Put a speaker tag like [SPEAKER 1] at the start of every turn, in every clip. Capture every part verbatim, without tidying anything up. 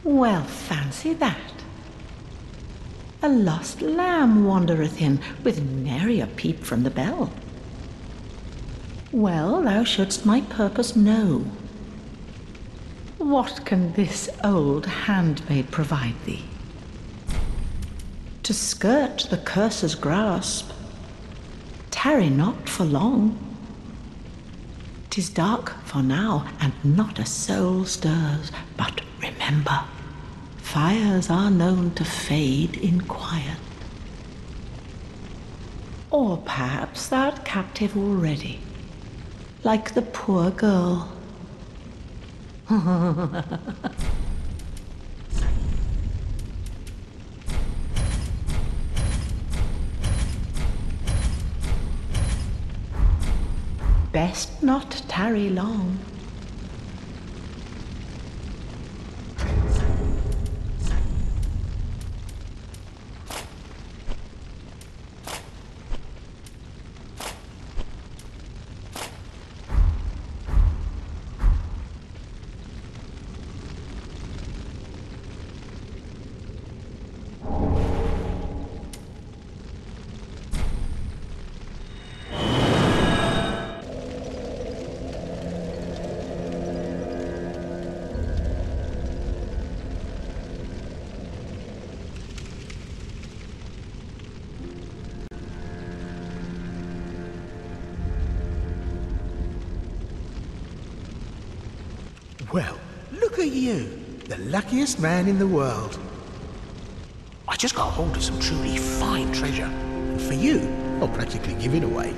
[SPEAKER 1] Well, fancy that. A lost lamb wandereth in, with nary a peep from the bell. Well, thou shouldst my purpose know. What can this old handmaid provide thee? To skirt the curse's grasp, tarry not for long. 'Tis dark for now, and not a soul stirs, but remember, fires are known to fade in quiet. Or perhaps thou'rt captive already, like the poor girl. Best not tarry long.
[SPEAKER 2] Well, look at you, the luckiest man in the world. I just got hold of some truly fine treasure, and for you, I'll practically give it away.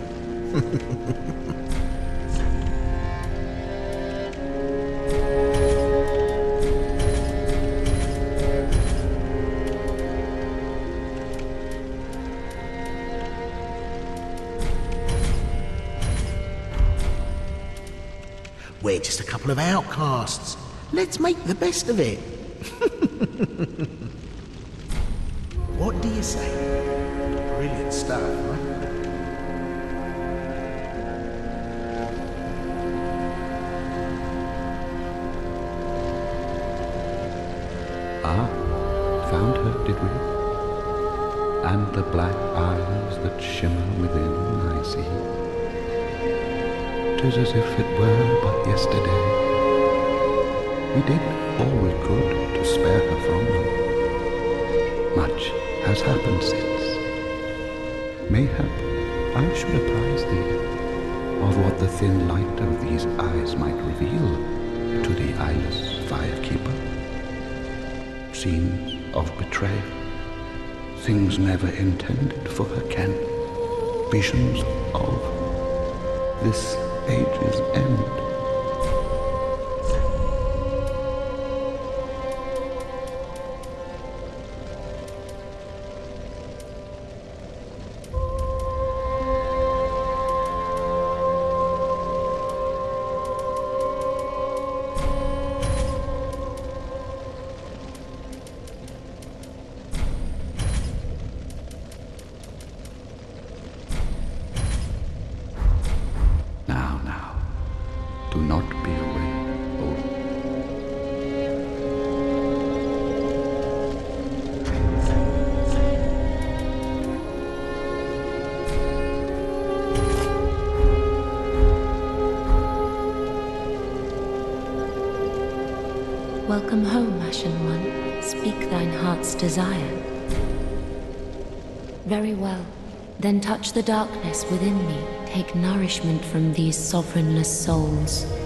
[SPEAKER 2] We're just a couple of outcasts. Let's make the best of it. What do you say? Brilliant stuff, huh?
[SPEAKER 3] Ah, found her, did we? And the black eyes that shimmer within, I see. 'Tis as if it were but yesterday. We did all we could to spare her from them. Much has happened since. Mayhap I should apprise thee of what the thin light of these eyes might reveal to the eyeless firekeeper. Scenes of betrayal, things never intended for her ken, visions of this age's end. Do not be away, oh.
[SPEAKER 4] Welcome home, Ashen One. Speak thine heart's desire. Very well. Then touch the darkness within me. Take nourishment from these sovereignless souls.